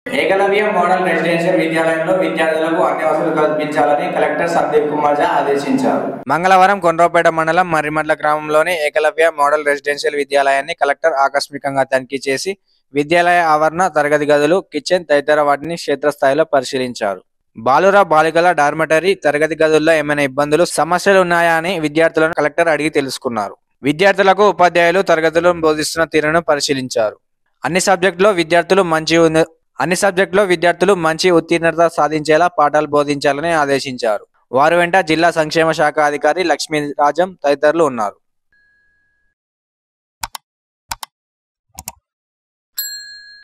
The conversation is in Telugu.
ఏకలవ్య మోడల్ రెసిడెన్షియల్ విద్యాలయంలో విద్యార్థులకు అన్ని వసతులు కల్పించాలని కలెక్టర్ సందీప్ కుమార్ ఝా ఆదేశించారు. మంగళవారం కొండ్రపేట మండలం మర్రిమడ్ల గ్రామంలోని ఏకలవ్య మోడల్ రెసిడెన్షియల్ విద్యాలయాన్ని కలెక్టర్ ఆకస్మికంగా తనిఖీ చేసి విద్యాలయ ఆవరణ, తరగతి గదులు, కిచెన్ తదితర వాటిని క్షేత్రస్థాయిలో పరిశీలించారు. బాలుర-బాలికల డార్మెటరీ, తరగతి గదుల్లో ఏమైనా ఇబ్బందులు, సమస్యలు ఉన్నాయా అని విద్యార్థులను కలెక్టర్ అడిగి తెలుసుకున్నారు. విద్యార్థులకు ఉపాధ్యాయులు తరగతులను బోధిస్తున్న తీరును పరిశీలించారు. అన్ని సబ్జెక్టులో విద్యార్థులు మంచి ఉత్తీర్ణత సాధించేలా పాఠాలు బోధించాలని ఆదేశించారు. వారి వెంట జిల్లా సంక్షేమ శాఖ అధికారి లక్ష్మీరాజం తదితరులు ఉన్నారు.